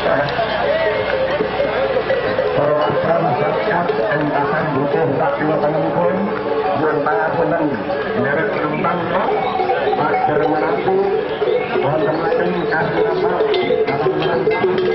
Perwakilan masyarakat entasan butuh tak dua penempun yang tangan senang dari penumpangnya agar menantu wonten kasih apa dalam menantu